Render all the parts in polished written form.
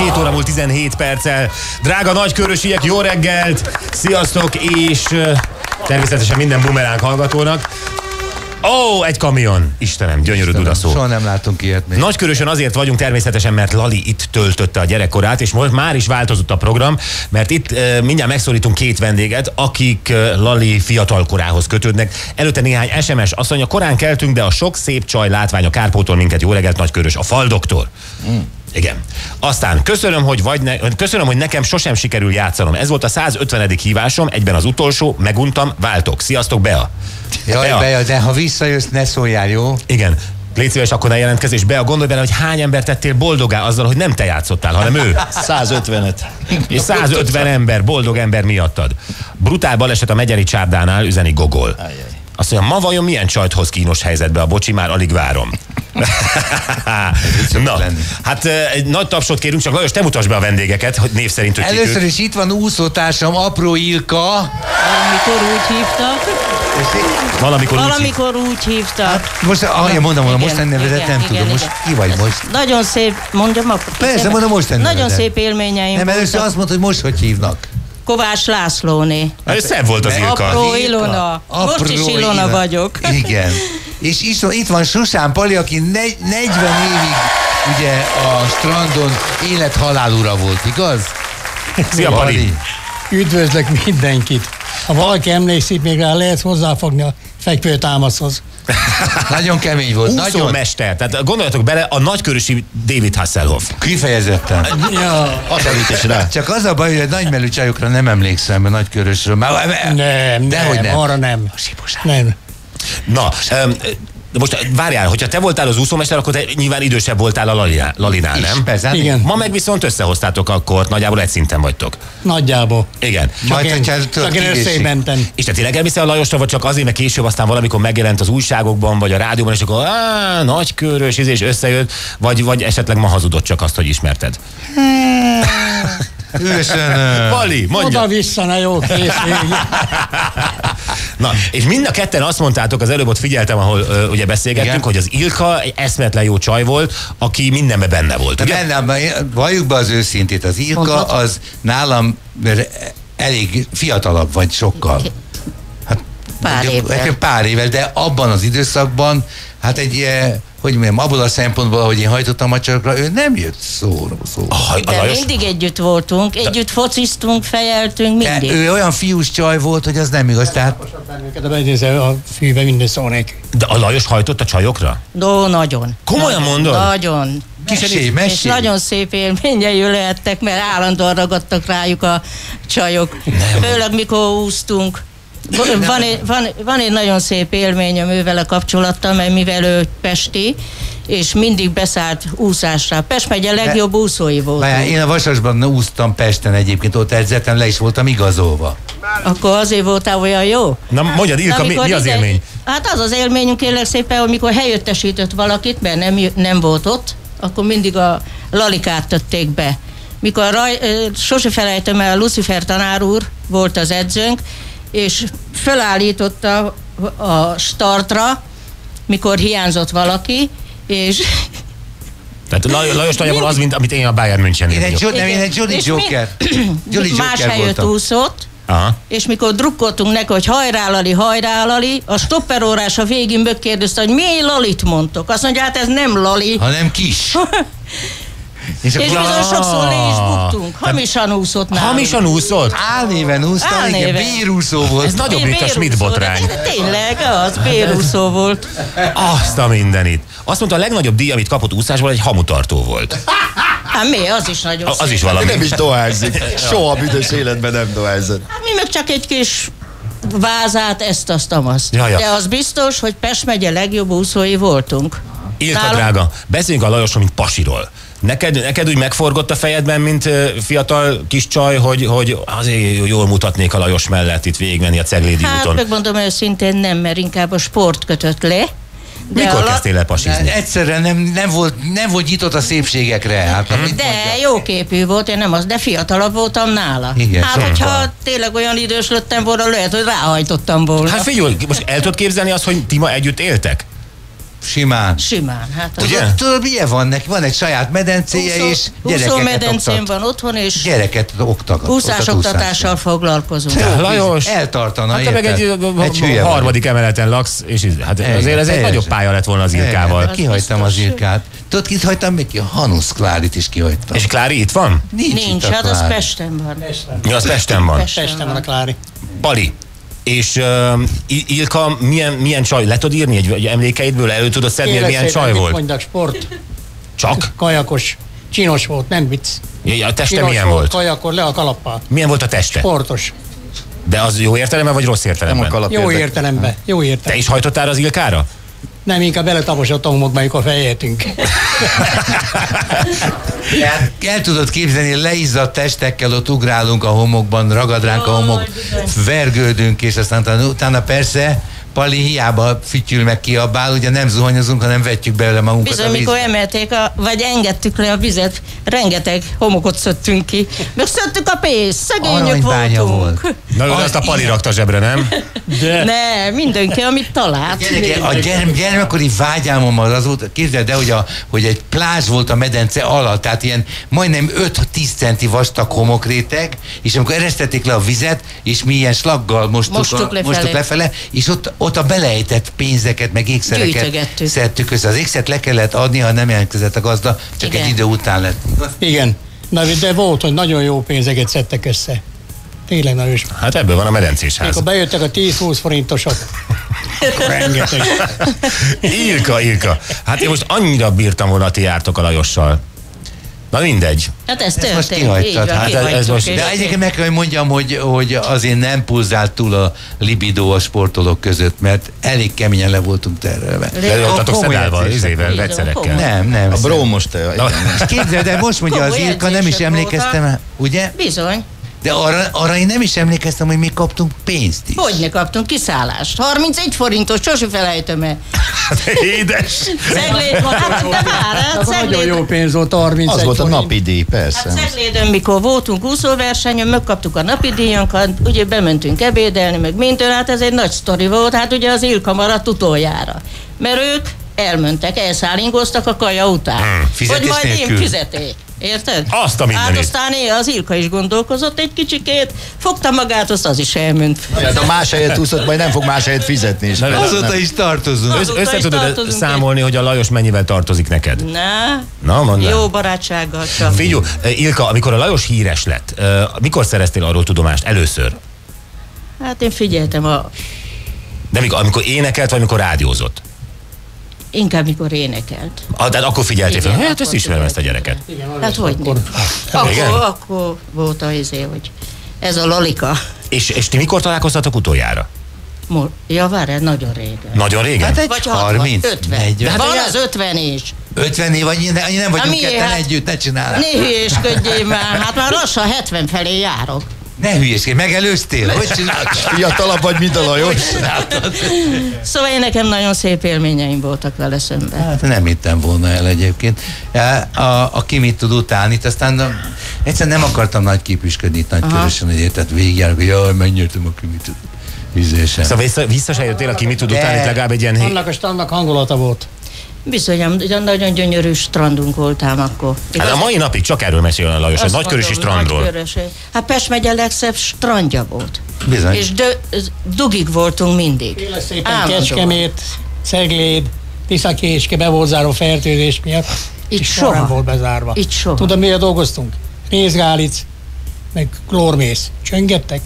7 óra múlt 17 perccel. Drága nagykörösiek, jó reggelt! Sziasztok, és természetesen minden bumeránk hallgatónak. Ó, egy kamion! Istenem, gyönyörű dudaszó. Soha nem látunk ilyet még. Nagykörösön azért vagyunk természetesen, mert Lali itt töltötte a gyerekkorát, és most már is változott a program, mert itt mindjárt megszólítunk két vendéget, akik Lali fiatalkorához kötődnek. Előtte néhány SMS, azt mondja, korán keltünk, de a sok szép csaj látványa kárpótol minket. Jó reggelt, Nagykörös, a Faldoktor. Igen. Aztán köszönöm, hogy nekem sosem sikerül játszanom. Ez volt a 150. hívásom, egyben az utolsó, meguntam, váltok. Sziasztok, Bea! Jaj, Bea, de ha visszajössz, ne szóljál, jó? Igen. Légy szíves, akkor ne jelentkezés. Bea, gondolj bele, hogy hány ember tettél boldogá azzal, hogy nem te játszottál, hanem ő. 150-et. És 150 ember, boldog ember miattad. Brutál baleset a Megyeri Csárdánál, üzeni Gogol. Azt mondja, ma vajon milyen csajt hoz kínos helyzetbe a bocsi, már alig várom. Na, hát egy nagy tapsot kérünk, csak Lajos, te mutasd be a vendégeket, hogy név szerint, hogy először is itt van úszótársam, Apró Ilka. Valamikor úgy hívtak. Valamikor úgy hívtak. Hát most, mondom, a mostani nevedet nem tudom. Most ki vagy most? Nagyon szép, mondjam akkor. Persze, mondom, mostani nevedet. Nagyon szép élményeim nem, először azt mondta, hogy most hogy hívnak. Kovács Lászlóné. Szebb volt az Ilka. Apró Ilona. Most is Ilona vagyok. Igen. És itt van Susán Pali, aki 40 évig ugye a strandon élet-halál ura volt, igaz? Szia, Pali! Üdvözlök mindenkit! Ha valaki emlékszik, még rá lehet hozzáfogni a fekvőtámaszhoz. Nagyon kemény volt. Úszómester. Tehát gondoljatok bele, a nagykörösi David Hasselhoff. Kifejezetten. Ja. Csak az a baj, hogy a nagymelű csajokra nem emlékszem, a Nagykörösről. Nem, arra nem. Nem. Na, most várjál, hogyha te voltál az úszómester, akkor te nyilván idősebb voltál a Lalinál, nem? Persze. Igen. Ma meg viszont összehoztátok, akkor nagyjából egy szinten vagytok. Nagyjából. Igen. Csak én összementem. És te tényleg elmész a Lajosra, vagy csak azért, mert később aztán valamikor megjelent az újságokban, vagy a rádióban, és akkor Nagykörös, és összejött, vagy esetleg ma hazudott csak azt, hogy ismerted? Pali, mondja. Oda-vissza, na jó, kész. Na, és mind a ketten azt mondtátok, az előbb ott figyeltem, ahol ugye beszélgettünk, igen, hogy az Ilka egy eszméletlen jó csaj volt, aki mindenben benne volt. Bennem, valljuk be az őszintét, az Ilka az nálam elég fiatalabb vagy sokkal. Hát, pár évvel, de abban az időszakban, hát hogy mondjam, abból a szempontból, ahogy én hajtottam a csajokra, ő nem jött szóra. De mindig együtt voltunk, együtt fociztunk, fejeltünk, mindig. De ő olyan fiús csaj volt, hogy az nem igaz, tehát... A fűbe minden szónék. De a Lajos hajtott a csajokra? No, nagyon. Komolyan mondod? Nagyon. Mesélj. És nagyon szép élményei lehettek, mert állandóan ragadtak rájuk a csajok. Főleg mikor úsztunk. Van egy nagyon szép élményem ővele kapcsolattal, mert mivel ő pesti, és mindig beszállt úszásra. Pest megye legjobb úszói volt. Én a Vasasban úsztam Pesten egyébként, ott edzettem, le is voltam igazolva. Akkor azért voltál olyan jó? Na mondjad, Ilka, mi az élmény? Hát az élményünk kérlek szépen, hogy mikor helyettesített valakit, mert nem volt ott, akkor mindig a Lalikát tették be. Mikor sose felejtem el, Lucifer tanár úr volt az edzőnk, és fölállította a startra, mikor hiányzott valaki, és... Tehát Lajos nagyjából az, mint amit én a Bayern München. Én egy Jolly Joker. Más helyett úszott, aha, és mikor drukkoltunk neki, hogy hajrá Lali, a stopperórás a végén megkérdezte, hogy miért Lalit mondtok? Azt mondja, hát ez nem Lali. Hanem Kis. És bizony sokszor le is buktunk. Hamisan úszott nálunk. Hamisan úszott? Álnéven úsztam, igen, bérúszó volt. Ez nagyobb, mint a Schmidt botrány. Tényleg, az bérúszó volt. Azt a mindenit. Azt mondta, a legnagyobb díj, amit kapott úszásból, egy hamutartó volt. Hát mi? Az is nagyon szép. Az is valami. Nem is dohányzik. Soha büdös életben nem dohányzott. Hát mi meg csak egy kis vázát, ezt, azt. Ja. De az biztos, hogy Pest megye legjobb úszói voltunk. Ilka drága, beszéljünk a Lajosról, mint pasiról. Neked úgy megforgott a fejedben, mint fiatal kis csaj, hogy azért jól mutatnék a Lajos mellett itt végigmenni a Ceglédi úton? Hát megmondom őszintén nem, mert inkább a sport kötött le. Mikor kezdtél el pasizni? Egyszerűen nem volt nyitott a szépségekre. Hát, de jóképű volt, én nem az, de fiatalabb voltam nála. Igen, hát, hogyha tényleg olyan idős lettem volna, lehet, hogy ráhajtottam volna. Hát figyelj, most el tudod képzelni azt, hogy ti ma együtt éltek? Simán. Simán. Hát Tudod, milyen van neki? Van egy saját medencéje, és gyerekeket medencén oktat. van otthon, és gyereket oktat. úszásoktatással foglalkozunk. Lajos, eltartana, hát te meg egy harmadik emeleten laksz, és hát azért ez egy nagyobb pálya lett volna az Ilkával. Kihagytam az Ilkát. Tudod, kit hagytam még ki? A Hanusz Klárit is kihagytam. És Klári itt van? Nincs, hát az Pesten van. Ja, az Pesten van. Pesten van a Klári. Pali, és Ilka milyen csaj? Le tudod írni egy emlékeidből? Elő tudod szedni, hogy milyen csaj volt? Mondják, sport. Csak? Kajakos. Csinos volt, nem vicc. Ja, a teste Csinos milyen volt? Kajakor, le a kalappal. Milyen volt a teste? Sportos. De az jó értelemben, vagy rossz értelemben? Jó értelemben. Jó értelemben. Te is hajtottál az Ilkára? Nem, inkább beletaposott a homokba, amikor feljöttünk. El tudod képzelni, leizzadt testekkel ott ugrálunk a homokban, ragad ránk a homok, vergődünk, és aztán utána persze Pali hiába fütyül meg kiabál, ugye nem zuhanyozunk, hanem vetjük belőle magunkat. Bizony, mikor emelték, vagy engedtük le a vizet, rengeteg homokot szöttünk ki. Meg szöttük a pénzt, szegények voltunk. Volt. Na jó, azt a Pali rakta zsebre, nem? De... Ne, mindenki, amit talált. A gyermekkori vágyálmom az volt, képzeld el, hogy egy plázs volt a medence alatt, tehát ilyen majdnem 5-10 centi vastag homokréteg, és amikor eresztették le a vizet, és mi ilyen slaggal mostuk lefele, és ott a belejtett pénzeket, meg ékszereket szedtük össze. Az ékszert le kellett adni, ha nem jelentkezett a gazda, csak egy idő után lett. Igen. Na, de volt, hogy nagyon jó pénzeket szedtek össze. Tényleg nagyon is. Hát ebből van a medencés ház. Mikor bejöttek a 10-20 forintosok. Rengeteg. Ilka. Hát én most annyira bírtam volna, ti jártok a Lajossal. Na mindegy. Hát ez most történt. kihagytad. Hát ez most, de egyébként meg kell, hogy mondjam, hogy azért nem pulzált túl a libidó a sportolók között, mert elég keményen le voltunk terelve. Lejöttatok szedálval, izével, vegyszerekkel. Nem. A brómos te. Képzeld, de most mondja az Ilka, nem is emlékeztem, ugye? Bizony. De arra én nem is emlékeztem, hogy mi kaptunk pénzt is. Hogyne kaptunk kiszállást? 31 forintos, sose felejtem el. Édes! Cegléd van, hát de már, Nagyon jó pénz volt, 31 Az volt a forint. napi díj, persze. Hát Ceglédön, mikor voltunk úszóversenyen, megkaptuk a napi díjankat, ugye bementünk ebédelni, meg mindtől, hát ez egy nagy sztori volt, hát ugye az Ilka maradt utoljára. Mert ők elmentek, elszállingoztak a kaja után. Fizetés hogy majd nélkül. én fizeték. Érted? Azt a mindenit. Hát aztán az Ilka is gondolkozott egy kicsikét, fogta magát, azt az is elment. Hát a más helyet úszott, majd nem fog más helyet fizetni is. Azóta is tartozunk. Össze tudod számolni, hogy a Lajos mennyivel tartozik neked? Na, mondd el. Jó barátsággal csak. Figyelj, Ilka, amikor a Lajos híres lett, mikor szereztél arról tudomást először? Hát én figyeltem De amikor énekelt, vagy amikor rádiózott? Inkább mikor énekelt. Tehát akkor figyeltél fel, hát ezt ismerem ezt a gyereket. Hát hogy akkor volt az hogy ez a Lalika. És ti mikor találkoztatok utoljára? Ja, várj, nagyon régen. Nagyon régen? Hát egy Vagy 30, 50. 40. Van az 50 is. 50 év, vagy nem vagyunk ketten együtt, ne csinálj. Ne hülyésködjél már, hát már lassan 70 felé járok. Ne hülyéskedj, megelőztél? Hogy csináltad? Fiatalabb vagy, mint a Lajos. Szóval én nekem nagyon szép élményeim voltak vele szemben. Hát nem hittem volna el egyébként. Aki mit tud utálni, aztán egyszerűen nem akartam nagy képüsködni itt Nagykörösen, hogy érted, végigjárok, hogy jaj, megnyertem a Ki mit tud. Ízésem. Szóval vissza se jöttél, aki mit tud utálni, legalább egy ilyen... Annak a standnak hangulata volt. Bizonyám, nagyon gyönyörű strandunk voltám akkor. Hát a mai napig csak erről mesél a Lajos, egy nagykörösi strandról. Hát Pest megye legszebb strandja volt. Bizony. És dugig voltunk mindig. Féle szépen Kecskemét, Cegléd, Tiszakécske be volt zárva fertőzés miatt. Itt és soha. nem volt bezárva. Itt soha. Tudod, miért dolgoztunk? Rézgálic, meg klórmész. Csöngettek?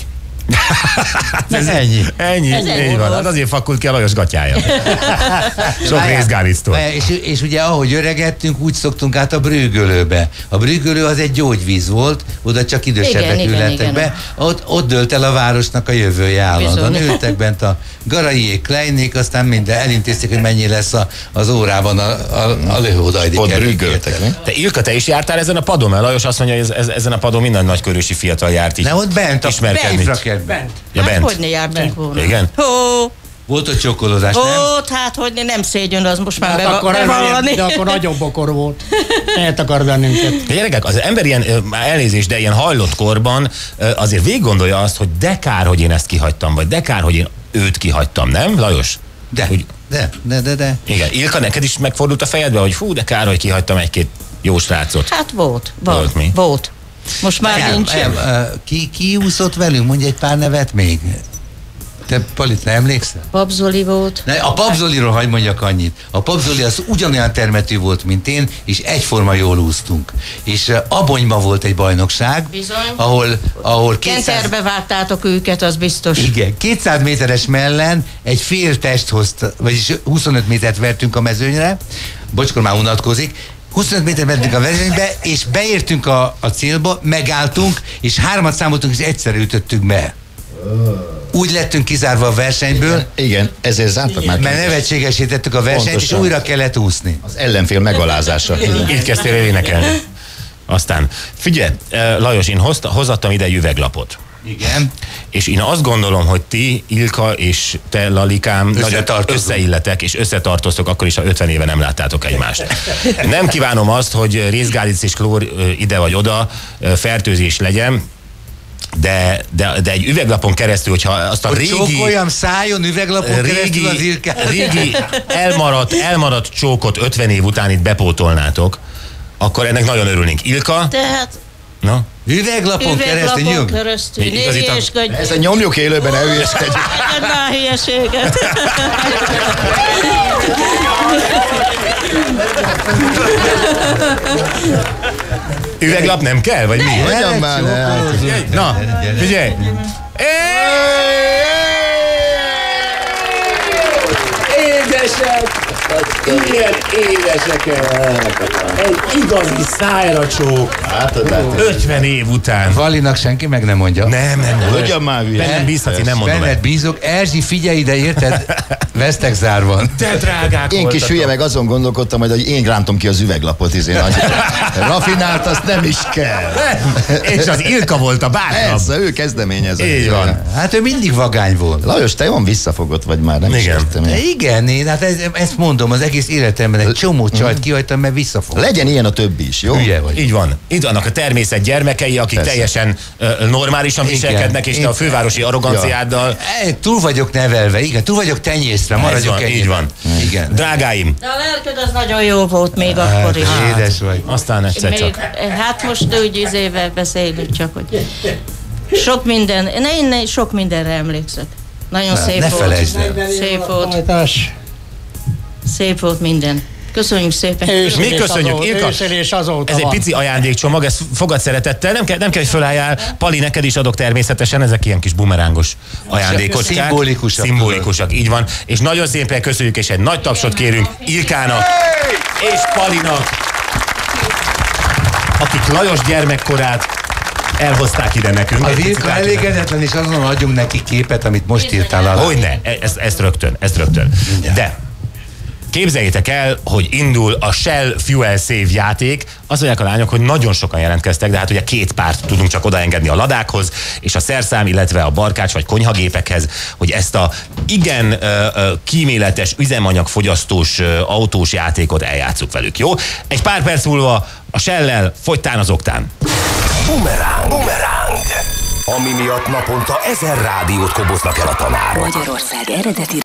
Ennyi van. Hát azért fakult ki a Lajos gatyája. Sok részgálictól. És ugye ahogy öregettünk, úgy szoktunk át a Brüggölőbe. A Brüggölő az egy gyógyvíz volt, oda csak idősebbek ülhettek be. Ott dőlt el a városnak a jövője állandóan. Ültek bent a Garaiék, Kleinék, aztán minden elintézték, hogy mennyi lesz az órában a lőhódajdi. Ott brüggöltek, mi? Te Ilka, te is jártál ezen a padon? Mert Lajos azt mondja, hogy ezen a padon minden nagykörösi fiatal járt így. Ne, ott bent, ismerkedni. Bent. Ja, Hát bent. hogy ne jártunk volna? Igen? Volt ott csokkolózás, nem? Volt, hát hogy nem szégyen, az most már de akkor nagyobb bokor volt. Eltakar bennünket. Gyerekek, az ember ilyen, elnézést, de ilyen hajlott korban azért végig gondolja azt, hogy de kár, hogy én ezt kihagytam, vagy de kár, hogy én őt kihagytam, nem, Lajos? De De. Igen. Ilka, neked is megfordult a fejedbe, hogy fú, de kár, hogy kihagytam egy-két jó srácot. Hát volt. Mi? Volt. Most már nincs. Ki úszott velünk? Mondj egy pár nevet még. Te, Pali, te emlékszel? Pap Zoli volt. A Pap Zoliról hadd mondjak annyit. A Pap Zoli az ugyanolyan termetű volt, mint én, és egyforma jól úsztunk. És Abonyban volt egy bajnokság, bizony, ahol 200... Kenterbe vágtátok őket, az biztos. Igen, 200 méteres mellen egy fél testhoz, vagyis 25 métert vertünk a mezőnyre, Bocskor már unatkozik, 25 méter mentünk a versenybe, és beértünk a célba, megálltunk, és 3-at számoltunk, és egyszerre ütöttük be. Úgy lettünk kizárva a versenyből. Igen, ezért zártak már. Mert nevetségesítettük a versenyt, pontosan. És újra kellett úszni. Az ellenfél megalázása. Így kezdtél el énekelni. Aztán, figyelj, Lajos, én hozattam ide egy üveglapot. Igen. És én azt gondolom, hogy ti, Ilka és te, Lalikám, nagyon összeilletek, és összetartoztok, akkor is, ha 50 éve nem láttátok egymást. Nem kívánom azt, hogy részgálic és klór ide vagy oda fertőzés legyen, de egy üveglapon keresztül, hogyha azt a hogy régi... csókoljam szájon üveglapon keresztül az Ilkát. Régi elmaradt csókot 50 év után itt bepótolnátok, akkor ennek nagyon örülnénk. Ilka? Tehát... No? Üveglapon keresztül. Ez a nyomjuk élőben, elhülyeskedjük. Hát már hülyeséget. Üveglap nem kell, vagy mi? Hogyan már ne? Na, figyelj! Édesek! Ilyen édesek! Egy igazi szájra csók. 50 év után. Valinak senki meg nem mondja. Nem. Hogyan már hülye? Bennem bízhatsz, én nem mondom Benned bízok. Erzsi, figyelj ide, érted? Vesztegzár van. Te drágák Én kis hülye meg azon gondolkodtam, hogy én rántom ki az üveglapot, rafinált, azt nem is kell. És az Ilka volt a bátrabb. Persze, ő kezdeményezett. Így van. Hát ő mindig vagány volt. Lajos, te jól visszafogott vagy már, nem is értem. Igen, én hát ezt mondom, az egész életemben egy csomó csajt kihagytam, mert visszafogott. Legyen ilyen a többi is, jó? Hülye vagy. Így van. Itt vannak a természet gyermekei, akik persze. Teljesen normálisan viselkednek, és te a fővárosi arroganciáddal. Túl vagyok nevelve, igen, túl vagyok tenyészve, maradjunk ennyiben. Így van. Igen. Drágáim. De a lelked az nagyon jó volt még akkor is. Édes vagy. Aztán egyszer Még, csak. hát most úgy izével beszélünk csak, hogy sok minden, én sok mindenre emlékszek. Nagyon szép ne volt. felejtsd el. Szép volt. Hajtás. Szép volt minden. Köszönjük szépen. Mi köszönjük, Ilka. És azóta Ez egy van. pici ajándékcsomag, ezt fogad szeretettel. Nem kell, hogy fölálljál. Pali, neked is adok természetesen, ezek ilyen kis bumerángos ajándékoskák. Szimbolikusak. Szimbólikusak, így van. És nagyon szépen köszönjük, és egy nagy tapsot kérünk Ilkának és Palinak, akik Lajos gyermekkorát elhozták ide nekünk. Az Ilka elégedetlen, és azon adjunk neki képet, amit most írtál alá. Hogyne, ezt rögtön. De képzeljétek el, hogy indul a Shell Fuel Save játék. Azt mondják a lányok, hogy nagyon sokan jelentkeztek, de hát ugye 2 párt tudunk csak odaengedni a ladákhoz, és a szerszám, illetve a barkács vagy konyhagépekhez, hogy ezt a igen kíméletes, üzemanyagfogyasztós autós játékot eljátsszuk velük, jó? Egy pár perc múlva a Shell-lel fogytán az oktán. Bumerang. Ami miatt naponta 1000 rádiót koboznak el a tanárok. Magyarország eredeti